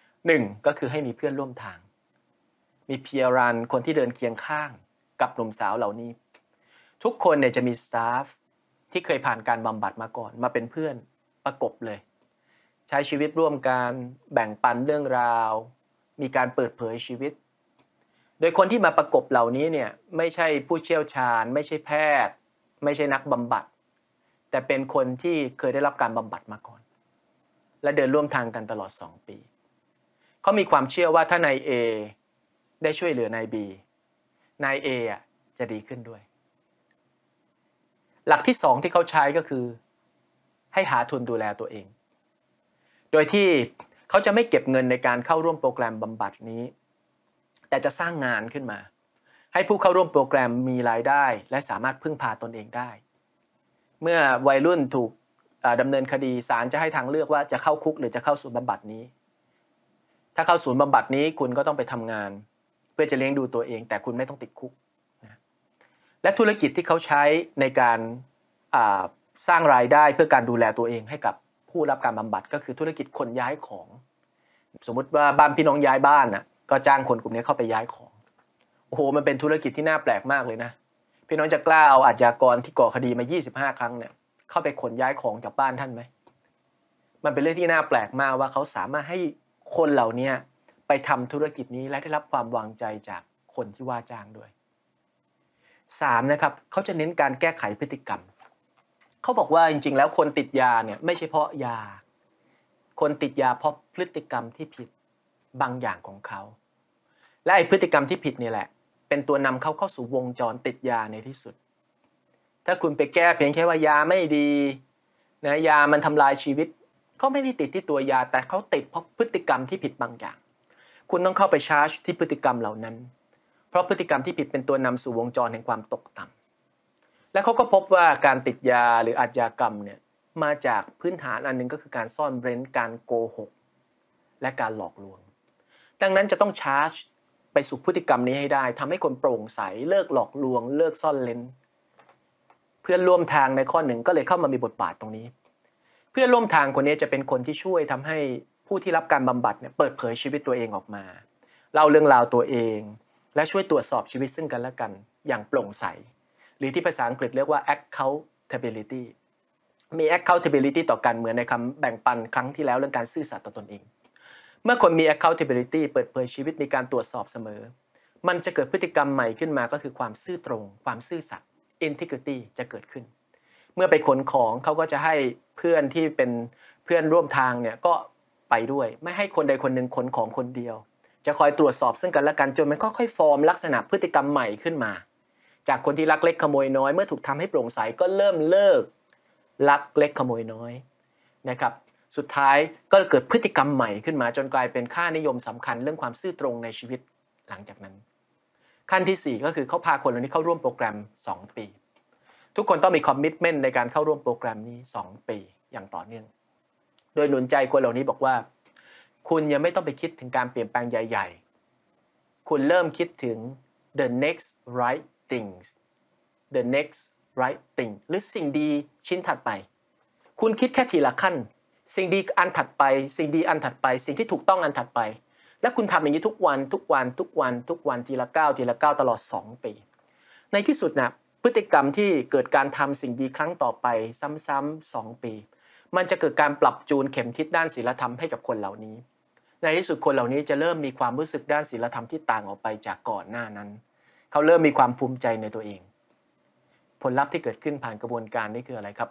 1ก็คือให้มีเพื่อนร่วมทางมีเพียรันคนที่เดินเคียงข้างกับหนุ่มสาวเหล่านี้ทุกคนเนี่ยจะมีสตาฟที่เคยผ่านการบำบัดมาก่อนมาเป็นเพื่อนประกบเลยใช้ชีวิตร่วมกันแบ่งปันเรื่องราวมีการเปิดเผยชีวิตโดยคนที่มาประกบเหล่านี้เนี่ยไม่ใช่ผู้เชี่ยวชาญไม่ใช่แพทย์ไม่ใช่นักบำบัดแต่เป็นคนที่เคยได้รับการบำบัดมาก่อนและเดินร่วมทางกันตลอด2 ปีเขามีความเชื่อว่าถ้านาย A ได้ช่วยเหลือนาย B นาย A จะดีขึ้นด้วยหลักที่2ที่เขาใช้ก็คือให้หาทุนดูแลตัวเองโดยที่เขาจะไม่เก็บเงินในการเข้าร่วมโปรแกรมบำบัดนี้แต่จะสร้างงานขึ้นมาให้ผู้เข้าร่วมโปรแกรมมีรายได้และสามารถพึ่งพาตนเองได้เมื่อวัยรุ่นถูกดำเนินคดีศาลจะให้ทางเลือกว่าจะเข้าคุกหรือจะเข้าศูนย์บำบัดนี้ถ้าเข้าศูนย์บำบัดนี้คุณก็ต้องไปทำงานเพื่อจะเลี้ยงดูตัวเองแต่คุณไม่ต้องติดคุกนะและธุรกิจที่เขาใช้ในการสร้างรายได้เพื่อการดูแลตัวเองให้กับผู้รับการบำบัดก็คือธุรกิจขนย้ายของสมมุติว่าบ้านพี่น้องย้ายบ้านก็จ้างคนกลุ่มนี้เข้าไปย้ายของโอ้โหมันเป็นธุรกิจที่น่าแปลกมากเลยนะพี่น้องจะกล้าเอาอาชญากรที่ก่อคดีมา25 ครั้งเนี่ยเข้าไปขนย้ายของจากบ้านท่านไหมมันเป็นเรื่องที่น่าแปลกมากว่าเขาสามารถให้คนเหล่านี้ไปทำธุรกิจนี้และได้รับความวางใจจากคนที่ว่าจ้างด้วย3นะครับเขาจะเน้นการแก้ไขพฤติกรรมเขาบอกว่าจริงๆแล้วคนติดยาเนี่ยไม่ใช่เพราะยาคนติดยาเพราะพฤติกรรมที่ผิดบางอย่างของเขาและไอ้พฤติกรรมที่ผิดนี่แหละเป็นตัวนำเขาเข้าสู่วงจรติดยาในที่สุดถ้าคุณไปแก้เพียงแค่ว่ายาไม่ดีนะยามันทำลายชีวิตเขาไม่ได้ติดที่ตัวยาแต่เขาติดเพราะพฤติกรรมที่ผิดบางอย่างคุณต้องเข้าไปชาร์จที่พฤติกรรมเหล่านั้นเพราะพฤติกรรมที่ผิดเป็นตัวนำสู่วงจรแห่งความตกต่ำและเขาก็พบว่าการติดยาหรืออาชญากรรมเนี่ยมาจากพื้นฐานอันนึงก็คือการซ่อนเร้นการโกหกและการหลอกลวงดังนั้นจะต้องชาร์จไปสู่พฤติกรรมนี้ให้ได้ทำให้คนโปร่งใสเลิกหลอกลวงเลิกซ่อนเร้นเพื่อนร่วมทางในข้อหนึ่งก็เลยเข้ามามีบทบาทตรงนี้เพื่อนร่วมทางคนนี้จะเป็นคนที่ช่วยทำให้ผู้ที่รับการบำบัดเนี่ยเปิดเผยชีวิตตัวเองออกมาเล่าเรื่องราวตัวเองและช่วยตรวจสอบชีวิตซึ่งกันและกันอย่างโปร่งใสหรือที่ภาษาอังกฤษเรียกว่า accountability มี accountability ต่อกันเหมือนในคำแบ่งปันครั้งที่แล้วเรื่องการซื่อสัตย์ต่อตนเองเมื่อคนมี accountability เปิดเผยชีวิตมีการตรวจสอบเสมอมันจะเกิดพฤติกรรมใหม่ขึ้นมาก็คือความซื่อตรงความซื่อสัตย์ integrity จะเกิดขึ้นเมื่อไปขนของเขาก็จะให้เพื่อนที่เป็นเพื่อนร่วมทางเนี่ยก็ไปด้วยไม่ให้คนใดคนหนึ่งขนของคนเดียวจะคอยตรวจสอบซึ่งกันและกันจนมันค่อยๆฟอร์มลักษณะพฤติกรรมใหม่ขึ้นมาจากคนที่ลักเล็กขโมยน้อยเมื่อถูกทำให้โปร่งใสก็เริ่มเลิกลักเล็กขโมยน้อยนะครับสุดท้ายก็เกิดพฤติกรรมใหม่ขึ้นมาจนกลายเป็นค่านิยมสำคัญเรื่องความซื่อตรงในชีวิตหลังจากนั้นขั้นที่4ก็คือเขาพาคนเหล่านี้เข้าร่วมโปรแกรม2 ปีทุกคนต้องมีคอมมิตเมนต์ในการเข้าร่วมโปรแกรมนี้2 ปีอย่างต่อเนื่องโดยหนุนใจคนเหล่านี้บอกว่าคุณยังไม่ต้องไปคิดถึงการเปลี่ยนแปลงใหญ่ๆคุณเริ่มคิดถึง the next right things the next right thing หรือสิ่งดีชิ้นถัดไปคุณคิดแค่ทีละขั้นสิ่งดีอันถัดไปสิ่งดีอันถัดไปสิ่งที่ถูกต้องอันถัดไปและคุณทำอย่างนี้ทุกวันทุกวันทุกวันทุกวันทีละก้าวทีละก้าวตลอด2 ปีในที่สุดนะพฤติกรรมที่เกิดการทำสิ่งดีครั้งต่อไปซ้ำๆ2 ปีมันจะเกิดการปรับจูนเข็มทิศด้านศีลธรรมให้กับคนเหล่านี้ในที่สุดคนเหล่านี้จะเริ่มมีความรู้สึกด้านศีลธรรมที่ต่างออกไปจากก่อนหน้านั้นเขาเริ่มมีความภูมิใจในตัวเองผลลัพธ์ที่เกิดขึ้นผ่านกระบวนการนี้คืออะไรครับ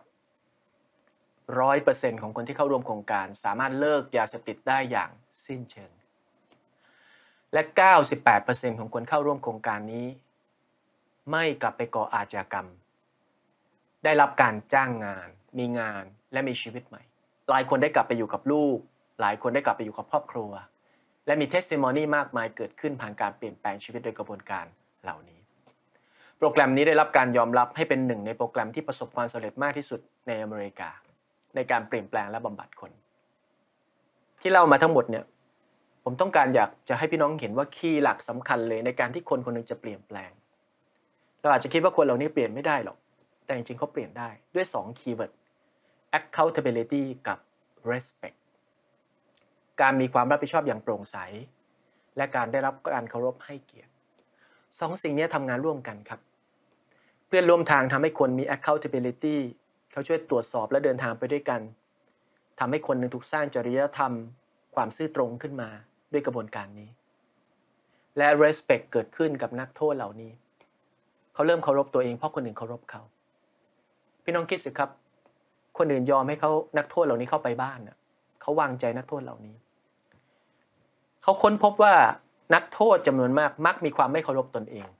100% ของคนที่เข้าร่วมโครงการสามารถเลิกยาเสพติดได้อย่างสิ้นเชิงและ 98% ของคนเข้าร่วมโครงการนี้ไม่กลับไปก่ออาชญากรรมได้รับการจ้างงานมีงานและมีชีวิตใหม่หลายคนได้กลับไปอยู่กับลูกหลายคนได้กลับไปอยู่กับครอบครัวและมี testimony มากมายเกิดขึ้นผ่านการเปลี่ยนแปลงชีวิตโดยกระบวนการเหล่านี้โปรแกรมนี้ได้รับการยอมรับให้เป็นหนึ่งในโปรแกรมที่ประสบความสำเร็จมากที่สุดในอเมริกาในการเปลี่ยนแปลงและบำบัดคนที่เล่ามาทั้งหมดเนี่ยผมต้องการอยากจะให้พี่น้องเห็นว่าคีย์หลักสำคัญเลยในการที่คนคนหนึ่งจะเปลี่ยนแปลงเราอาจจะคิดว่าคนเหล่านี้เปลี่ยนไม่ได้หรอกแต่จริงๆเขาเปลี่ยนได้ด้วย2คีย์เวิร์ด accountability กับ respect การมีความรับผิดชอบอย่างโปร่งใสและการได้รับการเคารพให้เกียรติ2สิ่งนี้ทำงานร่วมกันครับเพื่อนร่วมทางทำให้คนมี accountability เขาช่วยตรวจสอบและเดินทางไปด้วยกันทำให้คนหนึ่งถูกสร้างจริยธรรมความซื่อตรงขึ้นมาด้วยกระบวนการนี้และ respect เกิดขึ้นกับนักโทษเหล่านี้เขาเริ่มเคารพตัวเองเพราะคนอื่นเคารพเขาพี่น้องคิดสิครับคนอื่นยอมให้เขานักโทษเหล่านี้เข้าไปบ้านเขาวางใจนักโทษเหล่านี้เขาค้นพบว่านักโทษจำนวนมากมักมีความไม่เคารพตนเอง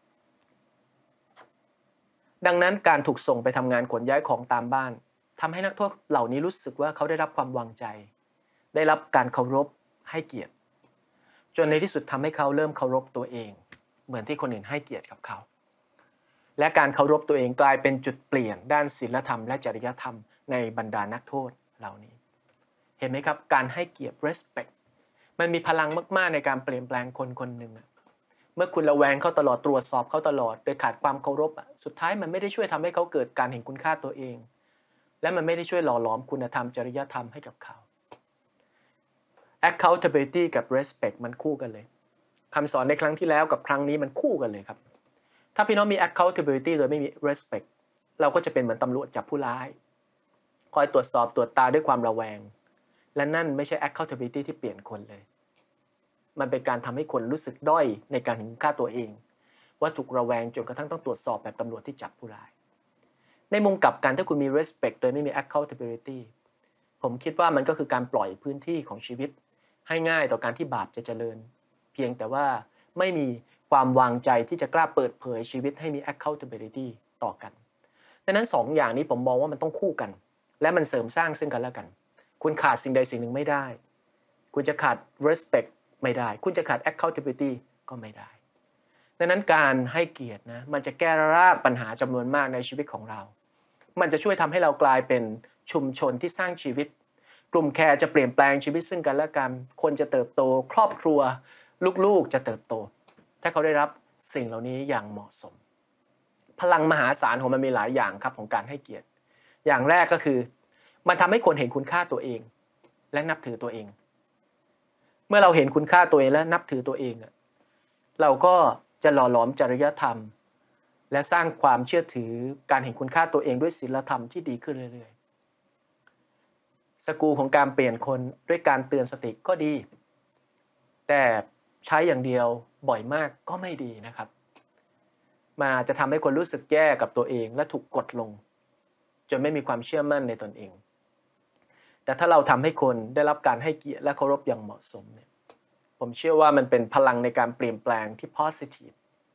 ดังนั้นการถูกส่งไปทำงานขนย้ายของตามบ้านทำให้นักโทษเหล่านี้รู้สึกว่าเขาได้รับความวางใจได้รับการเคารพให้เกียรติจนในที่สุดทำให้เขาเริ่มเคารพตัวเองเหมือนที่คนอื่นให้เกียรติกับเขาและการเคารพตัวเองกลายเป็นจุดเปลี่ยนด้านศีลธรรมและจริยธรรมในบรรดานักโทษเหล่านี้เห็นไหมครับการให้เกียรติ respect มันมีพลังมากๆในการเปลี่ยนแปลงคนคนหนึ่งเมื่อคุณระแวงเขาตลอดตรวจสอบเขาตลอดโดยขาดความเคารพสุดท้ายมันไม่ได้ช่วยทำให้เขาเกิดการเห็นคุณค่าตัวเองและมันไม่ได้ช่วยหล่อหลอมคุณธรรมจริยธรรมให้กับเขา accountability กับ respect มันคู่กันเลยคำสอนในครั้งที่แล้วกับครั้งนี้มันคู่กันเลยครับถ้าพี่น้องมี accountability โดยไม่มี respect เราก็จะเป็นเหมือนตำรวจจับผู้ร้ายคอยตรวจสอบตรวจตาด้วยความระแวงและนั่นไม่ใช่ accountability ที่เปลี่ยนคนเลยมันเป็นการทำให้คนรู้สึกด้อยในการเห็นค่าตัวเองว่าถูกระแวงจนกระทั่งต้องตรวจสอบแบบตำรวจที่จับผู้ร้ายในมุมกลับกันถ้าคุณมี respect โดยไม่มี accountability ผมคิดว่ามันก็คือการปล่อยพื้นที่ของชีวิตให้ง่ายต่อการที่บาปจะเจริญเพียงแต่ว่าไม่มีความวางใจที่จะกล้าเปิดเผยชีวิตให้มี accountability ต่อกันดังนั้น2อย่างนี้ผมมองว่ามันต้องคู่กันและมันเสริมสร้างซึ่งกันและกันคุณขาดสิ่งใดสิ่งหนึ่งไม่ได้คุณจะขาด respect ไม่ได้คุณจะขาด accountability ก็ไม่ได้ดังนั้นการให้เกียรตินะมันจะแก้รากปัญหาจำนวนมากในชีวิตของเรามันจะช่วยทำให้เรากลายเป็นชุมชนที่สร้างชีวิตกลุ่มแคร์จะเปลี่ยนแปลงชีวิตซึ่งกันและกันคนจะเติบโตครอบครัวลูกๆจะเติบโตถ้าเขาได้รับสิ่งเหล่านี้อย่างเหมาะสมพลังมหาศาลของมันมีหลายอย่างครับของการให้เกียรติอย่างแรกก็คือมันทำให้คนเห็นคุณค่าตัวเองและนับถือตัวเองเมื่อเราเห็นคุณค่าตัวเองและนับถือตัวเองเราก็จะหล่อหลอมจริยธรรมและสร้างความเชื่อถือการเห็นคุณค่าตัวเองด้วยศีลธรรมที่ดีขึ้นเรื่อยๆสกูลของการเปลี่ยนคนด้วยการเตือนสติก็ดีแต่ใช้อย่างเดียวบ่อยมากก็ไม่ดีนะครับมันอาจจะทำให้คนรู้สึกแย่กับตัวเองและถูกกดลงจนไม่มีความเชื่อมั่นในตนเองแต่ถ้าเราทำให้คนได้รับการให้เกียรติและเคารพอย่างเหมาะสมเนี่ยผมเชื่อว่ามันเป็นพลังในการเปลี่ยนแปลงที่ positive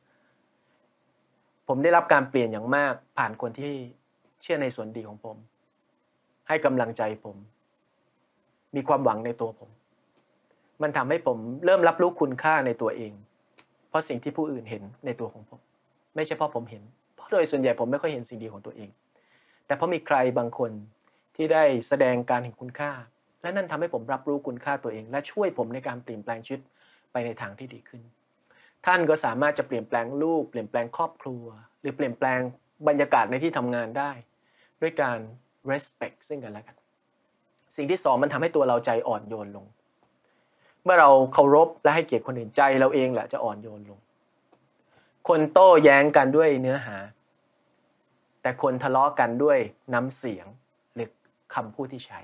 ผมได้รับการเปลี่ยนอย่างมากผ่านคนที่เชื่อในส่วนดีของผมให้กำลังใจผมมีความหวังในตัวผมมันทำให้ผมเริ่มรับรู้คุณค่าในตัวเองเพราะสิ่งที่ผู้อื่นเห็นในตัวของผมไม่ใช่เพราะผมเห็นเพราะโดยส่วนใหญ่ผมไม่ค่อยเห็นสิ่งดีของตัวเองแต่เพราะมีใครบางคนที่ได้แสดงการเห็นคุณค่าและนั่นทำให้ผมรับรู้คุณค่าตัวเองและช่วยผมในการเปลี่ยนแปลงชีวิตไปในทางที่ดีขึ้นท่านก็สามารถจะเปลี่ยนแปลงลูกเปลี่ยนแปลงครอบครัวหรือเปลี่ยนแปลงบรรยากาศในที่ทำงานได้ด้วยการ respect ซึ่งกันและกันสิ่งที่2มันทำให้ตัวเราใจอ่อนโยนลงเมื่อเราเคารพและให้เกียรติคนอื่นใจเราเองแหละจะอ่อนโยนลงคนโต้แย้งกันด้วยเนื้อหาแต่คนทะเลาะกันด้วยน้ำเสียงหรือคำพูดที่ใช้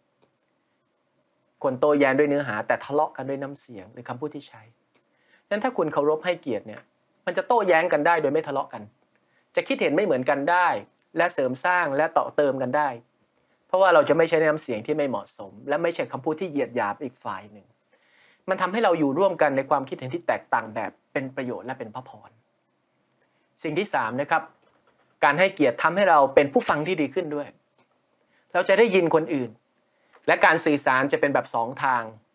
คนโต้แย้งด้วยเนื้อหาแต่ทะเลาะกันด้วยน้ำเสียงหรือคำพูดที่ใช้นั้นถ้าคุณเคารพให้เกียรติเนี่ยมันจะโต้แย้งกันได้โดยไม่ทะเลาะกันจะคิดเห็นไม่เหมือนกันได้และเสริมสร้างและต่อเติมกันได้เพราะว่าเราจะไม่ใช้น้ำเสียงที่ไม่เหมาะสมและไม่ใช่คำพูดที่เหยียดหยามอีกฝ่ายหนึ่งมันทำให้เราอยู่ร่วมกันในความคิดเห็นที่แตกต่างแบบเป็นประโยชน์และเป็นพระพรสิ่งที่3นะครับการให้เกียรติทำให้เราเป็นผู้ฟังที่ดีขึ้นด้วยเราจะได้ยินคนอื่นและการสื่อสารจะเป็นแบบ2ทาง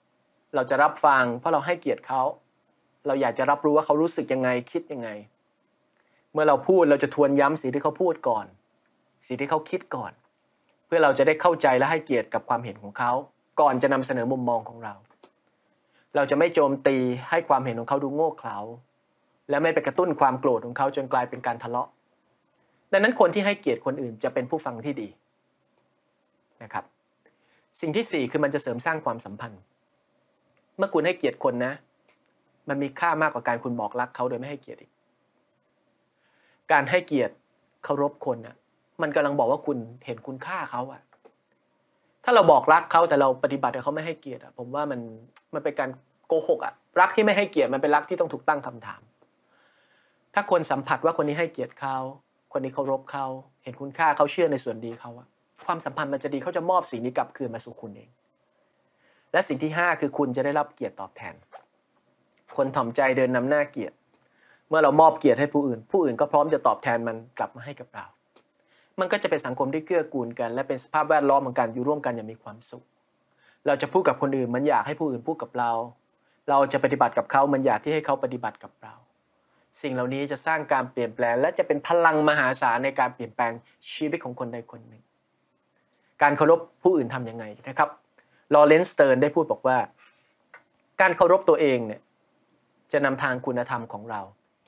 เราจะรับฟังเพราะเราให้เกียรติเขาเราอยากจะรับรู้ว่าเขารู้สึกยังไงคิดยังไงเมื่อเราพูดเราจะทวนย้ำสิ่งที่เขาพูดก่อนสิ่งที่เขาคิดก่อนเพื่อเราจะได้เข้าใจและให้เกียรติกับความเห็นของเขาก่อนจะนำเสนอมุมมองของเราเราจะไม่โจมตีให้ความเห็นของเขาดูโง่เขลาและไม่ไปกระตุ้นความโกรธของเขาจนกลายเป็นการทะเลาะดังนั้นคนที่ให้เกียรติคนอื่นจะเป็นผู้ฟังที่ดีนะครับสิ่งที่4คือมันจะเสริมสร้างความสัมพันธ์เมื่อคุณให้เกียรติคนนะมันมีค่ามากกว่าการคุณบอกรักเขาโดยไม่ให้เกียรติอีกการให้เกียรติเคารพคนน่ะมันกำลังบอกว่าคุณเห็นคุณค่าเขาอะถ้าเราบอกรักเขาแต่เราปฏิบัติแต่เขาไม่ให้เกียรติอะผมว่ามันเป็นการโกหกอะรักที่ไม่ให้เกียรติมันเป็นรักที่ต้องถูกตั้งคำถามถ้าคนสัมผัสว่าคนนี้ให้เกียรติเขาคนนี้เคารพเขาเห็นคุณค่าเขาเชื่อในส่วนดีเขาอะความสัมพันธ์มันจะดีเขาจะมอบสิ่งนี้กลับคืนมาสู่คุณเองและสิ่งที่5คือคุณจะได้รับเกียรติตอบแทนคนถ่อมใจเดินนำหน้าเกียรติเมื่อเรามอบเกียรติให้ผู้อื่นก็พร้อมจะตอบแทนมันกลับมาให้กับเรามันก็จะเป็นสังคมที่เกื้อกูลกันและเป็นสภาพแวดล้อมของการอยู่ร่วมกันอย่างมีความสุขเราจะพูดกับคนอื่นมันอยากให้ผู้อื่นพูดกับเราเราจะปฏิบัติกับเขามันอยากที่ให้เขาปฏิบัติกับเราสิ่งเหล่านี้จะสร้างการเปลี่ยนแปลงและจะเป็นพลังมหาศาลในการเปลี่ยนแปลงชีวิตของคนใดคนหนึ่งการเคารพผู้อื่นทำยังไงนะครับลอเรนซ์ สเติร์นได้พูดบอกว่าการเคารพตัวเองเนี่ยจะนำทางคุณธรรมของเรา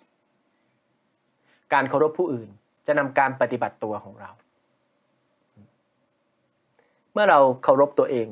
การเคารพผู้อื่นจะนำการปฏิบัติตัวของเราเมื่อเราเคารพตัวเอง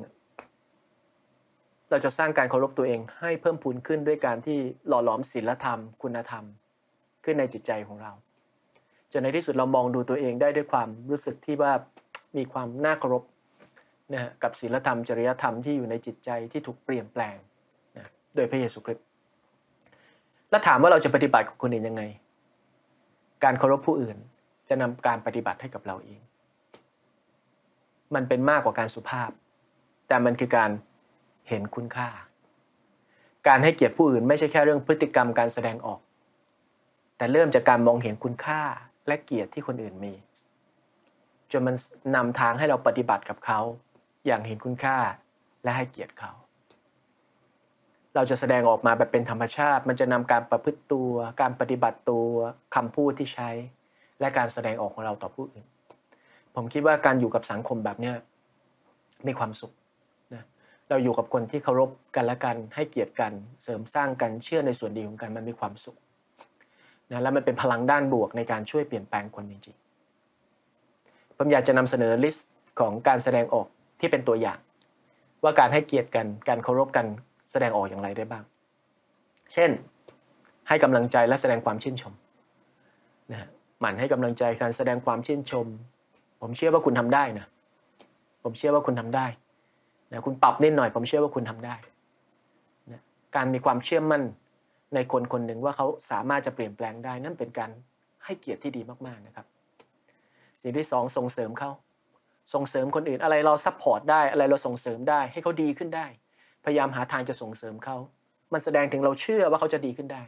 เราจะสร้างการเคารพตัวเองให้เพิ่มพูนขึ้นด้วยการที่หล่อหลอมศีลธรรมคุณธรรมขึ้นในจิตใจของเราจนในที่สุดเรามองดูตัวเองได้ด้วยความรู้สึกที่ว่ามีความน่าเคารพนะฮะกับศีลธรรมจริยธรรมที่อยู่ในจิตใจที่ถูกเปลี่ยนแปลงนะโดยพระเยซูคริสต์แล้วถามว่าเราจะปฏิบัติกับคนอื่นยังไงการเคารพผู้อื่นจะนำการปฏิบัติให้กับเราเองมันเป็นมากกว่าการสุภาพแต่มันคือการเห็นคุณค่าการให้เกียรติผู้อื่นไม่ใช่แค่เรื่องพฤติกรรมการแสดงออกแต่เริ่มจากการมองเห็นคุณค่าและเกียรติที่คนอื่นมีจนมันนำทางให้เราปฏิบัติกับเขาอย่างเห็นคุณค่าและให้เกียรติเขาเราจะแสดงออกมาแบบเป็นธรรมชาติมันจะนำการประพฤติตัวการปฏิบัติตัวคำพูดที่ใช้และการแสดงออกของเราต่อผู้อื่นผมคิดว่าการอยู่กับสังคมแบบนี้มีความสุขนะเราอยู่กับคนที่เคารพกันและกันให้เกียรติกันเสริมสร้างกันเชื่อในส่วนดีของกันมันมีความสุขนะและมันเป็นพลังด้านบวกในการช่วยเปลี่ยนแปลงคนจริงๆผมอยากจะนำเสนอลิสต์ของการแสดงออกที่เป็นตัวอย่างว่าการให้เกียรติกันการเคารพกันแสดงออกอย่างไรได้บ้างเช่นให้กำลังใจและแสดงความชื่นชมนะหมั่นให้กำลังใจการแสดงความชื่นชมผมเชื่อว่าคุณทำได้นะผมเชื่อว่าคุณทำได้นะคุณปรับนิดหน่อยผมเชื่อว่าคุณทำได้นะการมีความเชื่อมั่นในคนคนหนึ่งว่าเขาสามารถจะเปลี่ยนแปลงได้นั่นเป็นการให้เกียรติที่ดีมากๆนะครับสิ่งที่2ส่งเสริมเขาส่งเสริมคนอื่นอะไรเราซัพพอร์ตได้อะไรเราส่งเสริมได้ให้เขาดีขึ้นได้พยายามหาทางจะส่งเสริมเขามันแสดงถึงเราเชื่อว่าเขาจะดีขึ้นได้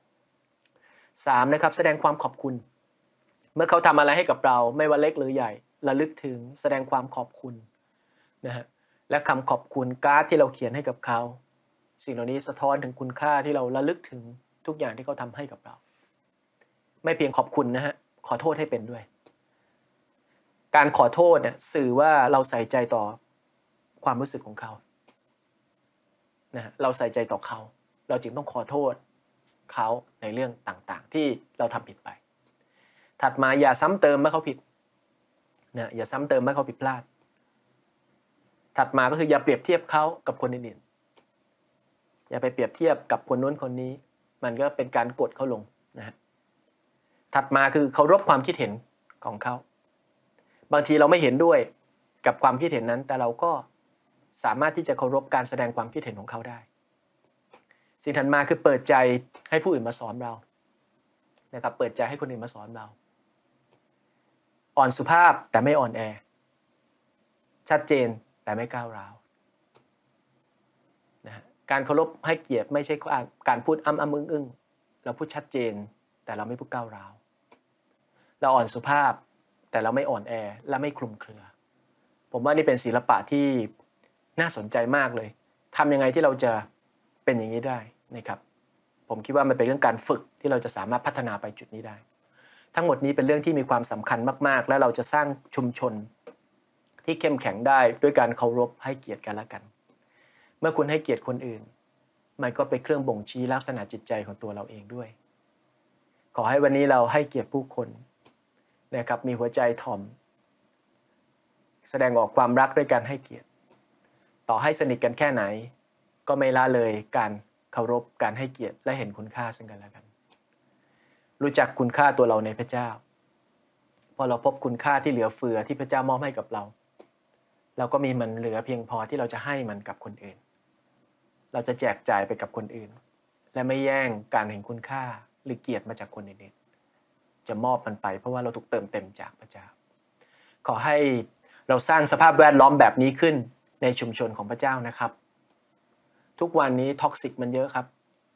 3นะครับแสดงความขอบคุณเมื่อเขาทำอะไรให้กับเราไม่ว่าเล็กหรือใหญ่ระลึกถึงแสดงความขอบคุณนะฮะและคำขอบคุณการ์ดที่เราเขียนให้กับเขาสิ่งเหล่านี้สะท้อนถึงคุณค่าที่เราระลึกถึงทุกอย่างที่เขาทำให้กับเราไม่เพียงขอบคุณนะฮะขอโทษให้เป็นด้วยการขอโทษเนี่ยสื่อว่าเราใส่ใจต่อความรู้สึกของเขานะเราใส่ใจต่อเขาเราจึงต้องขอโทษเขาในเรื่องต่างๆที่เราทำผิดไปถัดมาอย่าซ้ำเติมเมื่อเขาผิดนะอย่าซ้ำเติมเมื่อเขาผิดพลาดถัดมาก็คืออย่าเปรียบเทียบเขากับคนอื่นๆอย่าไปเปรียบเทียบกับคนนู้นคนนี้มันก็เป็นการกดเขาลงนะฮะถัดมาคือเคารพความคิดเห็นของเขาบางทีเราไม่เห็นด้วยกับความคิดเห็นนั้นแต่เราก็สามารถที่จะเคารพการแสดงความคิดเห็นของเขาได้สิ่งถัดมาคือเปิดใจให้ผู้อื่นมาสอนเรานะครับเปิดใจให้คนอื่นมาสอนเราอ่อนสุภาพแต่ไม่อ่อนแอชัดเจนแต่ไม่ก้าวร้าวนะการเคารพให้เกียรติไม่ใช่การพูดอึ้งเราพูดชัดเจนแต่เราไม่พูดก้าวร้าวเราอ่อนสุภาพแต่เราไม่อ่อนแอและไม่คลุมเครือผมว่านี่เป็นศิลปะที่น่าสนใจมากเลยทำยังไงที่เราจะเป็นอย่างนี้ได้นะครับผมคิดว่ามันเป็นเรื่องการฝึกที่เราจะสามารถพัฒนาไปจุดนี้ได้ทั้งหมดนี้เป็นเรื่องที่มีความสำคัญมากๆและเราจะสร้างชุมชนที่เข้มแข็งได้ด้วยการเคารพให้เกียรติกันและกันเมื่อคุณให้เกียรติคนอื่นมันก็เป็นเครื่องบ่งชี้ลักษณะจิตใจของตัวเราเองด้วยขอให้วันนี้เราให้เกียรติผู้คนนะครับมีหัวใจถ่อมแสดงออกความรักด้วยการให้เกียรติต่อให้สนิทกันแค่ไหนก็ไม่ละเลยการเคารพการให้เกียรติและเห็นคุณค่าซึ่งกันและกันรู้จักคุณค่าตัวเราในพระเจ้าพอเราพบคุณค่าที่เหลือเฟือที่พระเจ้ามอบให้กับเราเราก็มีมันเหลือเพียงพอที่เราจะให้มันกับคนอื่นเราจะแจกจ่ายไปกับคนอื่นและไม่แย่งการเห็นคุณค่าหรือเกียรติมาจากคนอื่นจะมอบมันไปเพราะว่าเราถูกเติมเต็มจากพระเจ้าขอให้เราสร้างสภาพแวดล้อมแบบนี้ขึ้นในชุมชนของพระเจ้านะครับทุกวันนี้ท็อกซิกมันเยอะครับ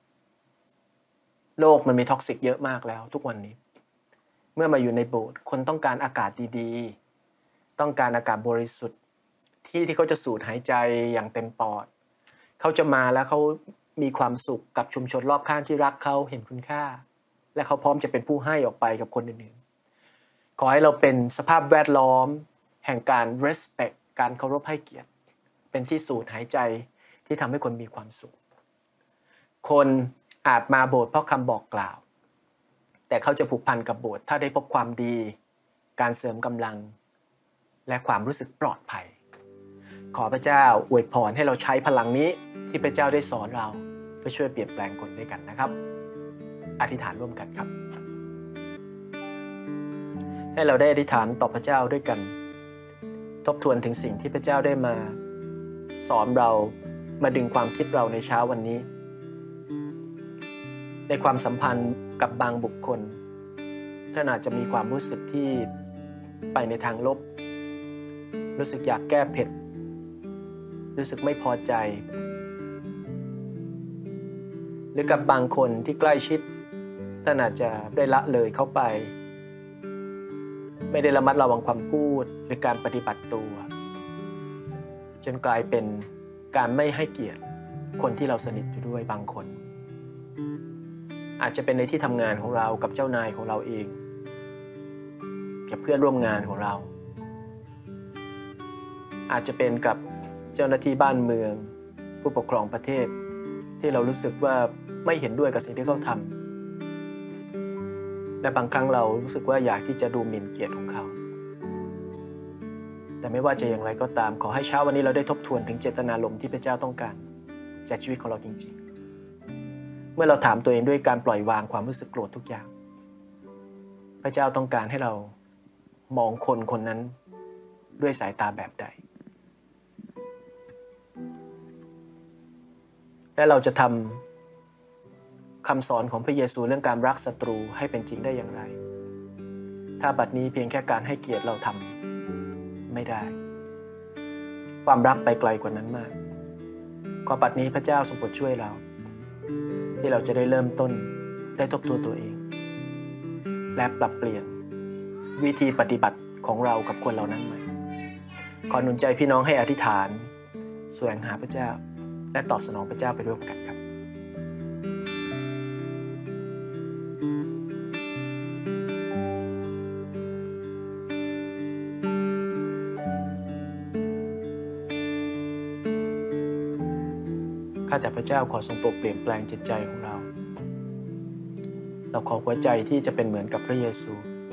โลกมันมีท็อกซิกเยอะมากแล้วทุกวันนี้เมื่อมาอยู่ในโบสถ์คนต้องการอากาศดีๆต้องการอากาศบริสุทธิ์ที่เขาจะสูดหายใจอย่างเต็มปอดเขาจะมาแล้วเขามีความสุขกับชุมชนรอบข้างที่รักเขาเห็นคุณค่าและเขาพร้อมจะเป็นผู้ให้ออกไปกับคนอื่นๆขอให้เราเป็นสภาพแวดล้อมแห่งการ respect การเคารพให้เกียรติเป็นที่สูดหายใจที่ทำให้คนมีความสุขคนอาจมาโบสถ์เพราะคำบอกกล่าวแต่เขาจะผูกพันกับโบสถ์ถ้าได้พบความดีการเสริมกำลังและความรู้สึกปลอดภัยขอพระเจ้าอวยพรให้เราใช้พลังนี้ที่พระเจ้าได้สอนเราเพื่อช่วยเปลี่ยนแปลงคนด้วยกันนะครับอธิษฐานร่วมกันครับให้เราได้อธิษฐานต่อพระเจ้าด้วยกันทบทวนถึงสิ่งที่พระเจ้าได้มาสอนเรามาดึงความคิดเราในเช้าวันนี้ในความสัมพันธ์กับบางบุคคลท่านอาจจะมีความรู้สึกที่ไปในทางลบรู้สึกอยากแก้เผ็ดรู้สึกไม่พอใจหรือกับบางคนที่ใกล้ชิดท่านอาจจะได้ละเลยเข้าไปไม่ได้ระมัดระวังความพูดหรือการปฏิบัติตัวจนกลายเป็นการไม่ให้เกียรติคนที่เราสนิทอยู่ด้วยบางคนอาจจะเป็นในที่ทำงานของเรากับเจ้านายของเราเองกับเพื่อนร่วมงานของเราอาจจะเป็นกับเจ้าหน้าที่บ้านเมืองผู้ปกครองประเทศที่เรารู้สึกว่าไม่เห็นด้วยกับสิ่งที่เขาทำและบางครั้งเรารู้สึกว่าอยากที่จะดูหมิ่นเกียรติของเขาแต่ไม่ว่าจะอย่างไรก็ตามขอให้เช้าวันนี้เราได้ทบทวนถึงเจตนารมณ์ที่พระเจ้าต้องการจากชีวิตของเราจริงๆเมื่อเราถามตัวเองด้วยการปล่อยวางความรู้สึกโกรธทุกอย่างพระเจ้าต้องการให้เรามองคนคนนั้นด้วยสายตาแบบใดและเราจะทำคำสอนของพระเยซูเรื่องการรักศัตรูให้เป็นจริงได้อย่างไรถ้าบัดนี้เพียงแค่การให้เกียรติเราทำไม่ได้ความรักไปไกลกว่านั้นมากขอบัดนี้พระเจ้าทรงโปรดช่วยเราที่เราจะได้เริ่มต้นได้ทบทวนตัวเองและปรับเปลี่ยนวิธีปฏิบัติของเรากับคนเหล่านั้นใหม่ขอหนุนใจพี่น้องให้อธิษฐานแสวงหาพระเจ้าและตอบสนองพระเจ้าไปร่วมกันครับข้าแต่พระเจ้าขอทรงโปรดเปลี่ยนแปลงจิตใจของเราขอหัวใจที่จะเป็นเหมือนกับพระเยซู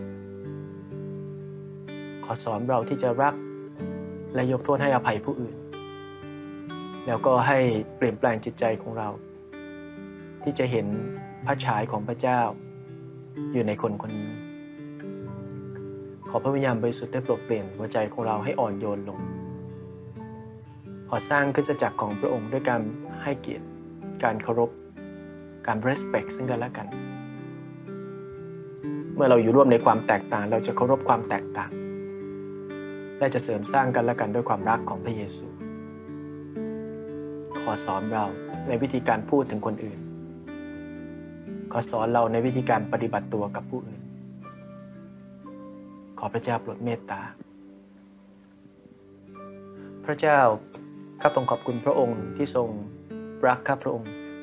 ขอสอนเราที่จะรักและยกโทษให้อภัยผู้อื่นแล้วก็ให้เปลี่ยนแปลงจิตใจของเราที่จะเห็นพระฉายของพระเจ้าอยู่ในคนคนนี้ขอพระวิญญาณบริสุทธิ์ได้โปรดเปลี่ยนหัวใจของเราให้อ่อนโยนลงขอสร้างคริสตจักรของพระองค์ด้วยการให้เกียรติการเคารพการ respect ซึ่งกันและกันเมื่อเราอยู่ร่วมในความแตกต่างเราจะเคารพความแตกต่างและจะเสริมสร้างกันและกันด้วยความรักของพระเยซูขอสอนเราในวิธีการพูดถึงคนอื่นขอสอนเราในวิธีการปฏิบัติตัวกับผู้อื่นขอพระเจ้าโปรดเมตตาพระเจ้าข้าพระองค์ขอบคุณพระองค์ที่ทรงรักข้าพระองค์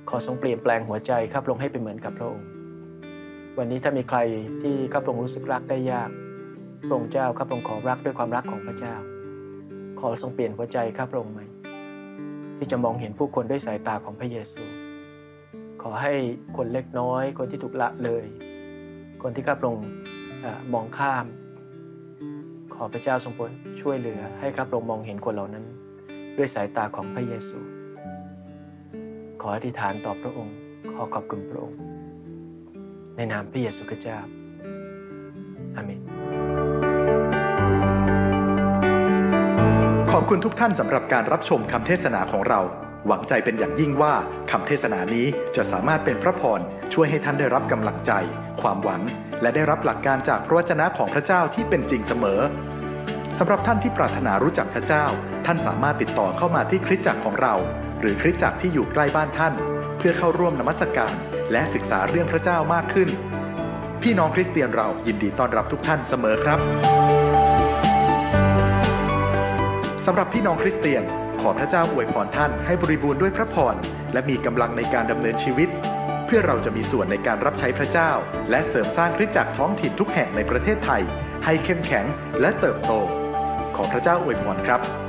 ขอทรงเปลี่ยนแปลงหัวใจข้าพระองค์ให้เป็นเหมือนกับพระองค์วันนี้ถ้ามีใครที่ข้าพระองค์รู้สึกรักได้ยากพระองค์เจ้าข้าพระองค์ขอรักด้วยความรักของพระเจ้าขอทรงเปลี่ยนหัวใจข้าพระองค์ใหม่ที่จะมองเห็นผู้คนด้วยสายตาของพระเยซูขอให้คนเล็กน้อยคนที่ถูกละเลยคนที่ข้าพระองค์มองข้ามขอพระเจ้าทรงโปรดช่วยเหลือให้ข้าพระองค์มองเห็นคนเหล่านั้นด้วยสายตาของพระเยซูขออธิษฐานต่อพระองค์ขอขอบคุณพระองค์ในนามพระเยซูคริสต์เจ้าอาเมนขอบคุณทุกท่านสำหรับการรับชมคำเทศนาของเราหวังใจเป็นอย่างยิ่งว่าคำเทศนานี้จะสามารถเป็นพระพรช่วยให้ท่านได้รับกำลังใจความหวังและได้รับหลักการจากพระวจนะของพระเจ้าที่เป็นจริงเสมอสำหรับท่านที่ปรารถนารู้จักพระเจ้าท่านสามารถติดต่อเข้ามาที่คริสตจักรของเราหรือคริสตจักรที่อยู่ใกล้บ้านท่านเพื่อเข้าร่วมนมัสการและศึกษาเรื่องพระเจ้ามากขึ้นพี่น้องคริสเตียนเรายินดีต้อนรับทุกท่านเสมอครับสำหรับพี่น้องคริสเตียนขอพระเจ้าอวยพรท่านให้บริบูรณ์ด้วยพระพรและมีกำลังในการดำเนินชีวิตเพื่อเราจะมีส่วนในการรับใช้พระเจ้าและเสริมสร้างคริสตจักรท้องถิ่นทุกแห่งในประเทศไทยให้เข้มแข็งและเติบโตขอพระเจ้าอวยพรครับ